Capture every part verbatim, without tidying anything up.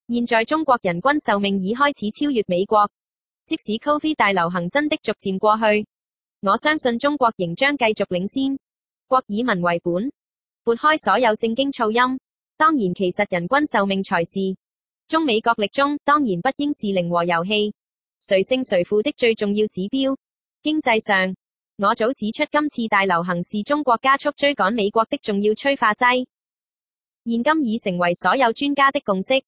現在中國人均壽命已開始超越美國，即使 Covid 大流行真的逐漸過去，我相信中國仍將繼續領先。國以民為本，撥開所有正經噪音，當然其實人均壽命才是中美角力中當然不應是零和遊戲，誰勝誰負的最重要指標。經濟上，我早指出今次大流行是中國加速追趕美國的重要催化劑，現今已成為所有專家的共識。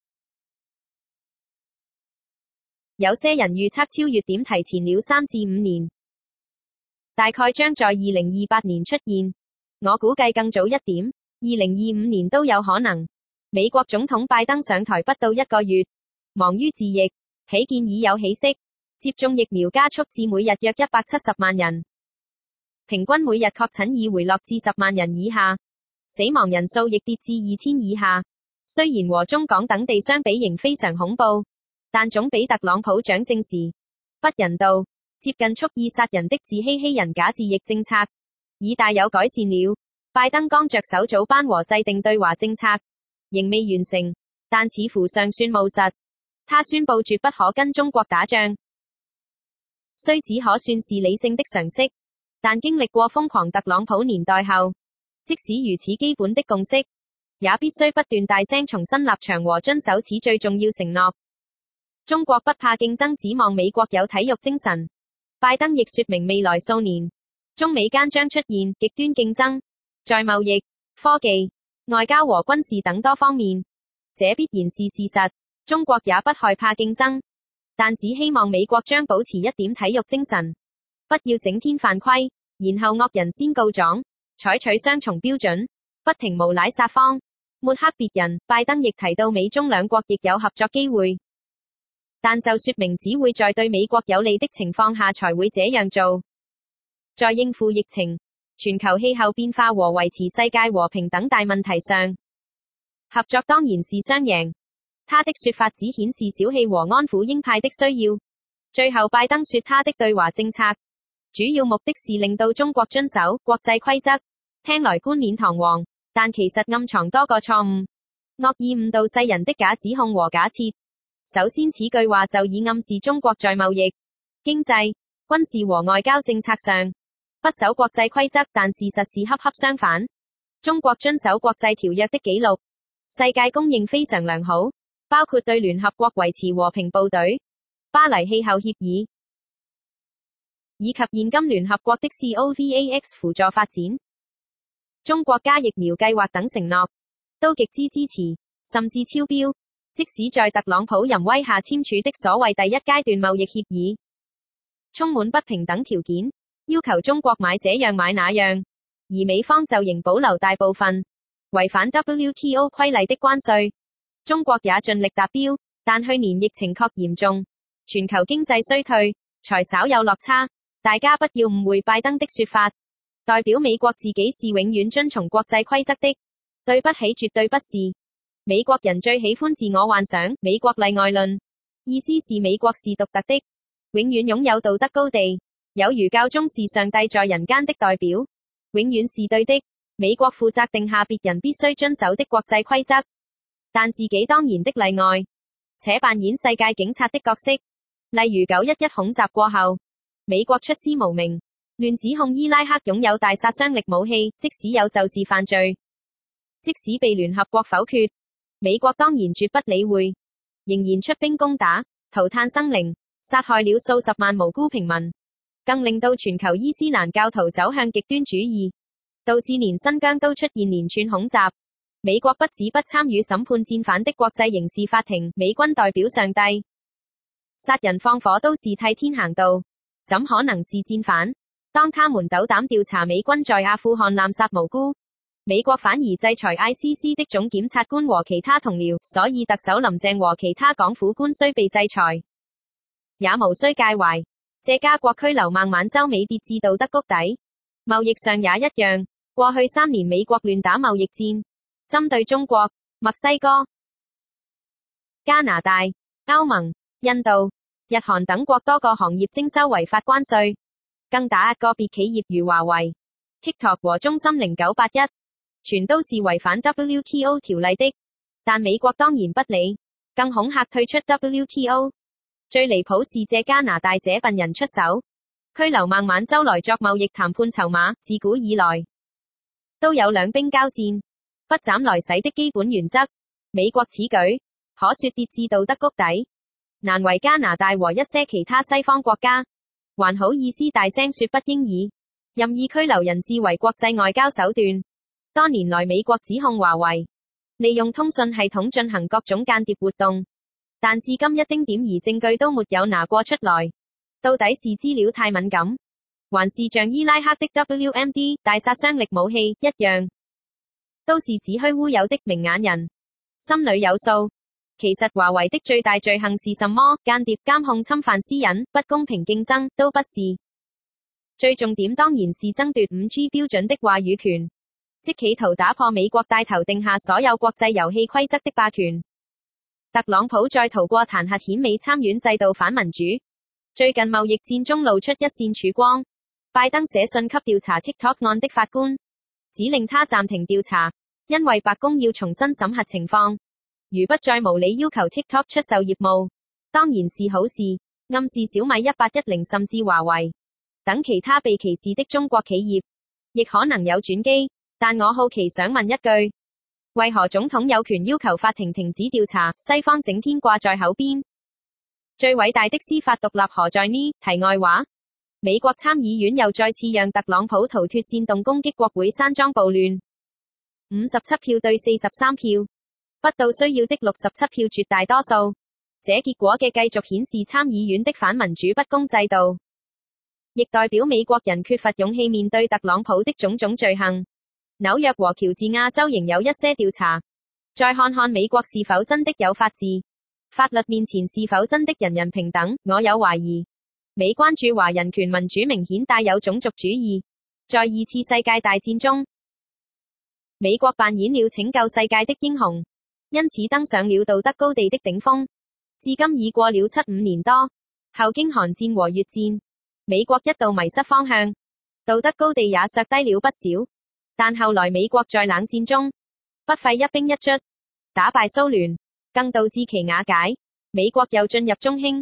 有些人預測超越點提前了三至五年，大概將在二零二八年出現，我估計更早一點，二零二五年都有可能。美國總統拜登上台不到一個月，忙於治疫，睇見已有起色，接種疫苗加速至每日約一百七十萬人，平均每日確診已回落至十萬人以下，死亡人數亦跌至二千以下。雖然和中港等地相比仍非常恐怖，但總比特朗普掌政時不人道、接近蓄意殺人的自欺欺人假治疫政策已大有改善了。拜登剛着手組班和制定對華政策，仍未完成，但似乎尚算務實。他宣布絕不可跟中國打仗，雖只可算是理性的常識，但經歷過瘋狂特朗普年代後，即使如此基本的共識，也必須不斷大聲重申立場和遵守此最重要承諾。中國不怕競爭，指望美國有體育精神。拜登亦說明未來數年，中美間將出現極端競爭，在貿易、科技、外交和軍事等多方面，這必然是事實。中國也不害怕競爭，但只希望美國將保持一點體育精神，不要整天犯規，然後惡人先告狀，採取雙重標準，不停無賴撒謊，抹黑別人。拜登亦提到美中兩國亦有合作機會，但就說明只會在對美國有利的情況下才會這樣做。在應付疫情、全球氣候變化和維持世界和平等大問題上，合作當然是雙贏。他的說法只顯示小氣和安撫鷹派的需要。最後拜登說他的對華政策主要目的是令到中國遵守國際規則，聽來冠冕堂皇，但其實暗藏多個錯誤，惡意誤導世人的假指控和假設。首先此句話就已暗示中國在貿易、經濟、軍事和外交政策上不守國際規則，但事實是恰恰相反。中國遵守國際條約的紀錄，世界公認非常良好，包括對聯合國維持和平部隊、巴黎氣候協議，以及現今聯合國的 COVAX 輔助發展、中國加疫苗計劃等承諾，都極之支持，甚至超標。即使在特朗普淫威下簽署的所謂第一階段貿易協議，充滿不平等條件，要求中國買這樣買那樣，而美方就仍保留大部分違反 W T O 規例的關稅。中國也盡力達標，但去年疫情確嚴重，全球經濟衰退，才稍有落差。大家不要誤會拜登的說法，代表美國自己是永遠遵從國際規則的。對不起，絕對不是。美國人最喜歡自我幻想，美國例外論，意思是美國是獨特的，永遠擁有道德高地，有如教宗是上帝在人間的代表，永遠是對的。美國負責定下別人必須遵守的國際規則，但自己當然的例外，且扮演世界警察的角色。例如九一一恐襲過後，美國出師無名，亂指控伊拉克擁有大殺傷力武器，即使有就是犯罪，即使被聯合國否決，美國當然絕不理會，仍然出兵攻打，塗炭生靈，殺害了數十萬無辜平民，更令到全球伊斯蘭教徒走向極端主義，導致連新疆都出現連串恐襲。美國不止不參與審判戰犯的國際刑事法庭，美軍代表上帝，殺人放火都是替天行道，怎可能是戰犯？當他們斗膽調查美軍在阿富汗濫殺無辜，美國反而制裁 I C C 的總檢察官和其他同僚，所以特首林鄭和其他港府官須被制裁，也無需介懷。借加國區流孟晚舟美跌至道德谷底，貿易上也一樣。過去三年美國亂打貿易戰，針對中國、墨西哥、加拿大、歐盟、印度、日韓等國多個行業徵收違法關稅，更打壓個別企業如華為、TikTok 和中心零九八一，全都是違反 W T O 條例的。但美國當然不理， 更恐嚇退出 W T O。最離譜是這加拿大這笨人出手，拘留孟晚舟來作貿易談判籌碼，自古以來都有兩兵交戰，不斬來使的基本原則。美國此舉，可說跌至道德谷底，難為加拿大和一些其他西方國家，還好意思大聲說不應以任意拘留人質為國際外交手段。多年來美國指控華為利用通訊系統進行各種間諜活動，但至今一丁點兒證據都沒有拿過出來，到底是資料太敏感，還是像伊拉克的 W M D 大殺傷力武器一樣，都是子虛烏有的明眼人，心裏有數。其實華為的最大罪行是什麼？間諜、監控、侵犯私隱、不公平競爭，都不是。最重點當然是爭奪 五 G 標準的話語權，即企圖打破美國帶頭定下所有國際遊戲規則的霸權。特朗普在逃過彈劾顯美參院制度反民主，最近貿易戰中露出一線曙光。拜登寫信給調查 TikTok 案的法官，指令他暫停調查，因為白宮要重新審核情況，如不再無理要求 TikTok 出售業務，當然是好事，暗示小米一八一零甚至華為等其他被歧視的中國企業亦可能有轉機。但我好奇想問一句，為何總統有權要求法庭停止調查？西方整天掛在口邊，最偉大的司法獨立何在呢？題外話，美國參議院又再次讓特朗普逃脫煽動攻擊國會山莊暴亂，五十七票對四十三票，不到需要的六十七票絕大多數。這結果嘅繼續顯示參議院的反民主不公制度，亦代表美國人缺乏勇氣面對特朗普的種種罪行。紐約和喬治亞州仍有一些調查，再看看美國是否真的有法治，法律面前是否真的人人平等。我有懷疑，美關注華人權民主明顯帶有種族主義。在二次世界大戰中，美國扮演了拯救世界的英雄，因此登上了道德高地的頂峰。至今已過了七五年多，後經韓戰和越戰，美國一度迷失方向，道德高地也削低了不少。但後來美國在冷戰中不費一兵一卒打敗蘇聯，更導致其瓦解，美國又進入中興。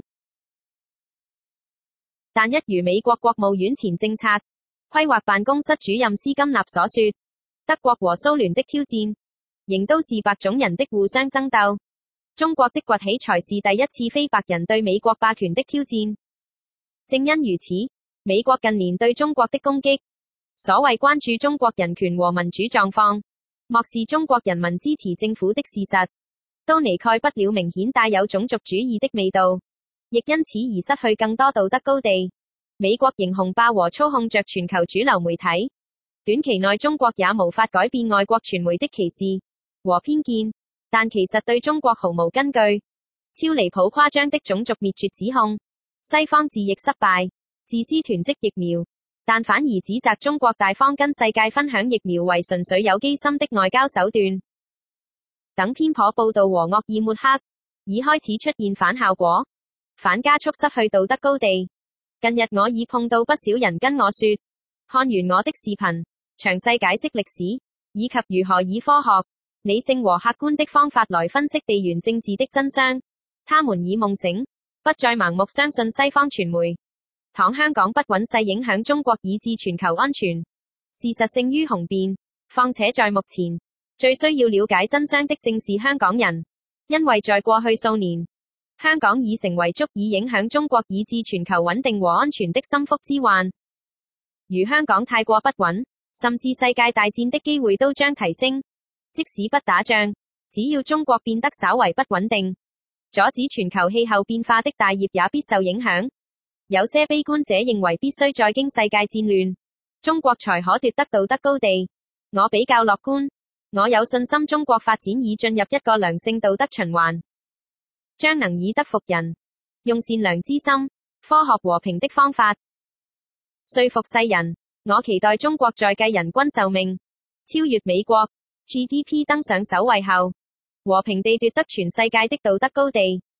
但一如美國國務院前政策規劃辦公室主任斯金納所說，德國和蘇聯的挑戰仍都是白種人的互相爭鬥，中國的崛起才是第一次非白人對美國霸權的挑戰。正因如此，美國近年對中國的攻擊，所謂關注中國人權和民主狀況，漠視中國人民支持政府的事實，都彌蓋不了明顯帶有種族主義的味道，亦因此而失去更多道德高地。美國仍雄霸和操控着全球主流媒體，短期內中國也無法改變外國傳媒的歧視和偏見，但其實對中國毫無根據，超離譜誇張的種族滅絕指控，西方自疫失敗，自私囤積疫苗，但反而指責中國大方跟世界分享疫苗為純粹有機心的外交手段，等偏頗報道和惡意抹黑，已開始出現反效果，反加速失去道德高地。近日我已碰到不少人跟我說，看完我的視頻，詳細解釋歷史，以及如何以科學、理性和客觀的方法來分析地緣政治的真相。他們已夢醒，不再盲目相信西方傳媒。倘香港不穩勢影響中國以至全球安全，事實勝於雄辯。況且在目前，最需要了解真相的正是香港人，因為在過去數年，香港已成為足以影響中國以至全球穩定和安全的心腹之患。如香港太過不穩，甚至世界大戰的機會都將提升。即使不打仗，只要中國變得稍為不穩定，阻止全球氣候變化的大業也必受影響。有些悲觀者認為必須再經世界戰亂，中國才可奪得道德高地。我比較樂觀，我有信心中國發展已進入一個良性道德循環，將能以德服人，用善良之心、科學和平的方法說服世人。我期待中國在繼人均壽命、超越美國、G D P 登上首位後，和平地奪得全世界的道德高地。